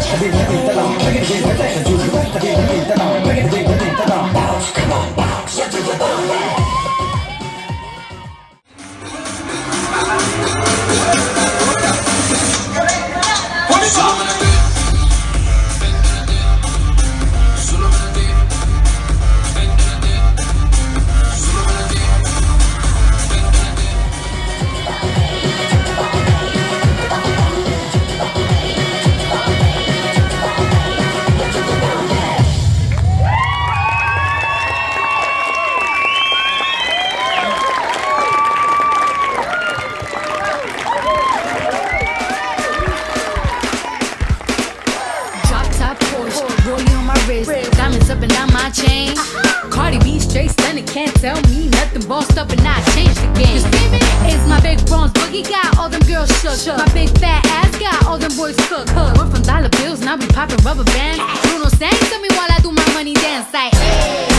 Diamonds up and down my chain. Cardi B straight stunning, can't tell me nothing. Bossed up and I changed the game. It's my big bronze boogie, got all them girls shook. My big fat ass got all them boys cooked. Went from dollar bills, now we popping rubber bands. Bruno sang to me while I do my money dance like.